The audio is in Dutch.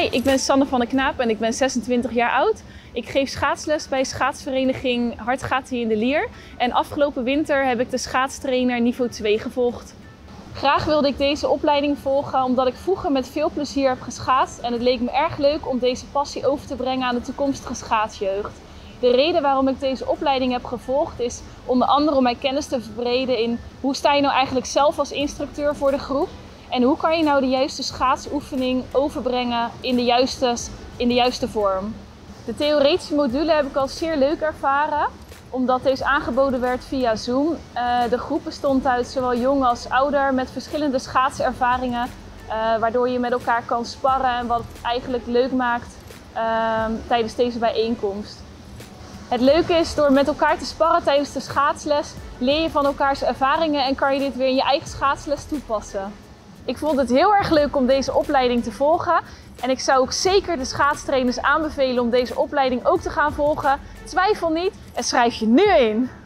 Hi, ik ben Sanne van der Knaap en ik ben 26 jaar oud. Ik geef schaatsles bij schaatsvereniging Hart Gaat Ie in de Lier. En afgelopen winter heb ik de schaatstrainer niveau 2 gevolgd. Graag wilde ik deze opleiding volgen omdat ik vroeger met veel plezier heb geschaatst. En het leek me erg leuk om deze passie over te brengen aan de toekomstige schaatsjeugd. De reden waarom ik deze opleiding heb gevolgd is onder andere om mijn kennis te verbreden in hoe sta je nou eigenlijk zelf als instructeur voor de groep. En hoe kan je nou de juiste schaatsoefening overbrengen in de juiste vorm? De theoretische module heb ik al zeer leuk ervaren, omdat deze aangeboden werd via Zoom. De groep bestond uit zowel jong als ouder met verschillende schaatservaringen, waardoor je met elkaar kan sparren en wat het eigenlijk leuk maakt tijdens deze bijeenkomst. Het leuke is, door met elkaar te sparren tijdens de schaatsles, leer je van elkaars ervaringen en kan je dit weer in je eigen schaatsles toepassen. Ik vond het heel erg leuk om deze opleiding te volgen en ik zou ook zeker de schaatstrainers aanbevelen om deze opleiding ook te gaan volgen. Twijfel niet en schrijf je nu in!